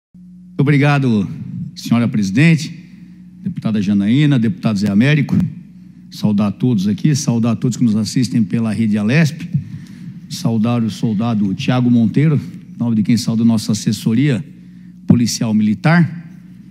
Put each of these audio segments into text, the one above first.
Obrigado, senhora presidente, deputada Janaína, deputado Zé Américo. Saudar a todos aqui, saudar a todos que nos assistem pela rede Alesp, saudar o soldado Tiago Monteiro, em nome de quem sauda nossa assessoria policial militar.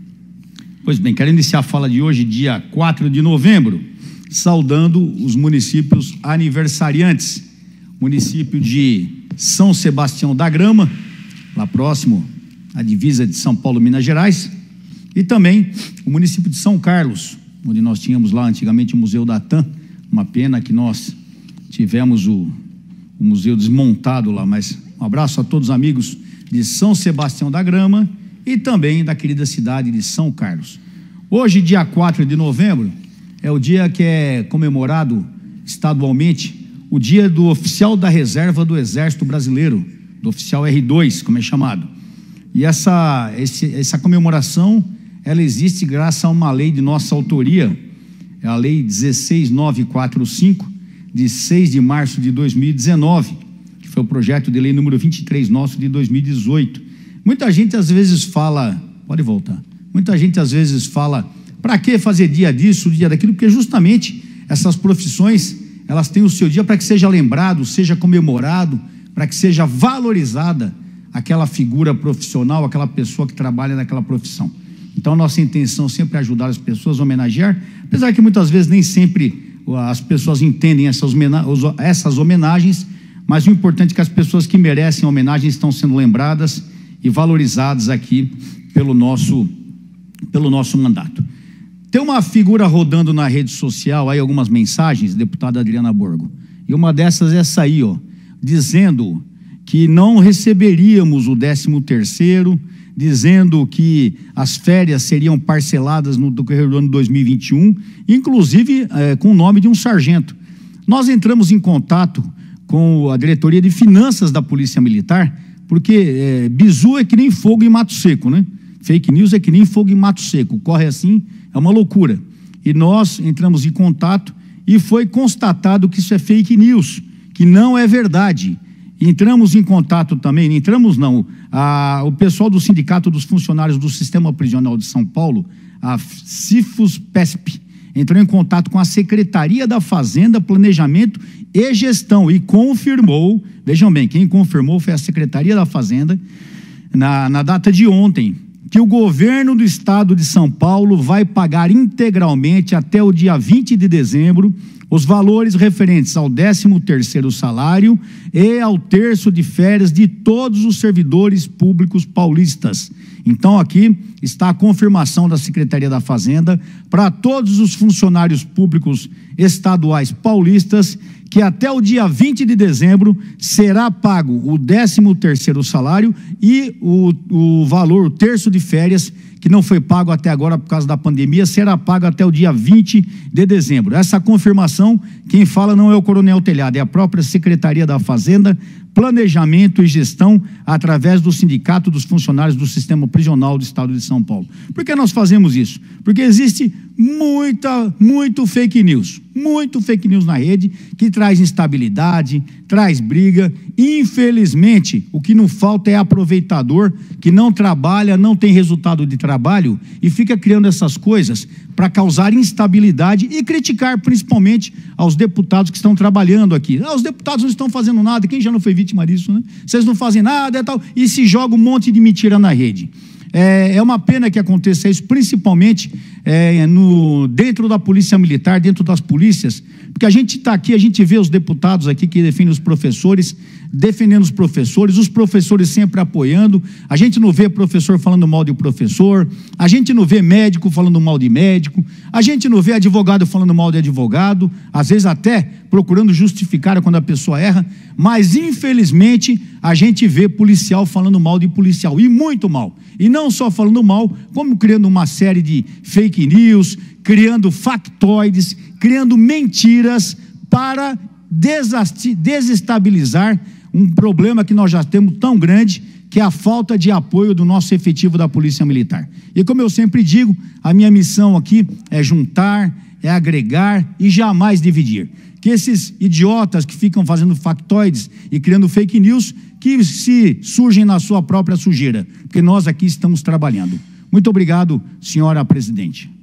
Pois bem, quero iniciar a fala de hoje, dia 4 de novembro, saudando os municípios aniversariantes. Município de São Sebastião da Grama, lá próximo à divisa de São Paulo, Minas Gerais, e também o município de São Carlos, onde nós tínhamos lá antigamente o Museu da TAM. Uma pena que nós tivemos o museu desmontado lá, mas um abraço a todos os amigos de São Sebastião da Grama e também da querida cidade de São Carlos. Hoje, dia 4 de novembro, é o dia que é comemorado estadualmente o dia do oficial da reserva do Exército Brasileiro, do oficial R2, como é chamado. E essa comemoração, ela existe graças a uma lei de nossa autoria, é a Lei 16.945, de 6 de março de 2019, que foi o projeto de lei número 23 nosso de 2018. Muita gente às vezes fala, pode voltar, muita gente às vezes fala, para que fazer dia disso, dia daquilo? Porque justamente essas profissões, elas têm o seu dia para que seja lembrado, seja comemorado, para que seja valorizada aquela figura profissional, aquela pessoa que trabalha naquela profissão. Então, nossa intenção sempre é ajudar as pessoas a homenagear, apesar que muitas vezes nem sempre as pessoas entendem essas homenagens, mas o importante é que as pessoas que merecem homenagem estão sendo lembradas e valorizadas aqui pelo nosso mandato. Tem uma figura rodando na rede social, aí algumas mensagens, deputada Adriana Borgo, e uma dessas é essa aí, dizendo que não receberíamos o 13º, dizendo que as férias seriam parceladas no decorrer do ano 2021, inclusive com o nome de um sargento. Nós entramos em contato com a diretoria de finanças da Polícia Militar, porque bizu é que nem fogo em mato seco, né? Fake news é que nem fogo em mato seco, corre assim, é uma loucura. E nós entramos em contato e foi constatado que isso é fake news, que não é verdade. Entramos em contato também, o pessoal do Sindicato dos Funcionários do Sistema Prisional de São Paulo, a CIFUS-PESP, entrou em contato com a Secretaria da Fazenda, Planejamento e Gestão e confirmou, vejam bem, quem confirmou foi a Secretaria da Fazenda, na data de ontem, que o governo do estado de São Paulo vai pagar integralmente até o dia 20 de dezembro os valores referentes ao 13º salário e ao terço de férias de todos os servidores públicos paulistas. Então aqui está a confirmação da Secretaria da Fazenda para todos os funcionários públicos estaduais paulistas que até o dia 20 de dezembro será pago o 13º salário e o valor, o terço de férias, que não foi pago até agora por causa da pandemia, será pago até o dia 20 de dezembro. Essa confirmação, quem fala não é o Coronel Telhado, é a própria Secretaria da Fazenda, Planejamento e Gestão, através do Sindicato dos Funcionários do Sistema Prisional do Estado de São Paulo. Por que nós fazemos isso? Porque existe muito fake news na rede, que traz instabilidade, traz briga. Infelizmente, o que não falta é aproveitador que não trabalha, não tem resultado de trabalho e fica criando essas coisas para causar instabilidade e criticar principalmente aos deputados que estão trabalhando aqui. Os deputados não estão fazendo nada, quem já não foi vítima disso, né? Vocês não fazem nada e tal, e se joga um monte de mentira na rede. É uma pena que aconteça isso, principalmente dentro da Polícia Militar, dentro das polícias, porque a gente está aqui, a gente vê os deputados aqui que defendem os professores, defendendo os professores sempre apoiando. A gente não vê professor falando mal de professor, a gente não vê médico falando mal de médico, a gente não vê advogado falando mal de advogado, às vezes até procurando justificar quando a pessoa erra, mas infelizmente a gente vê policial falando mal de policial, e muito mal. E não só falando mal, como criando uma série de fake news, criando factoides, criando mentiras para desestabilizar um problema que nós já temos tão grande, que é a falta de apoio do nosso efetivo da Polícia Militar. E como eu sempre digo, a minha missão aqui é juntar, é agregar e jamais dividir. Que esses idiotas que ficam fazendo factoides e criando fake news, que se surgem na sua própria sujeira, porque nós aqui estamos trabalhando. Muito obrigado, senhora presidente.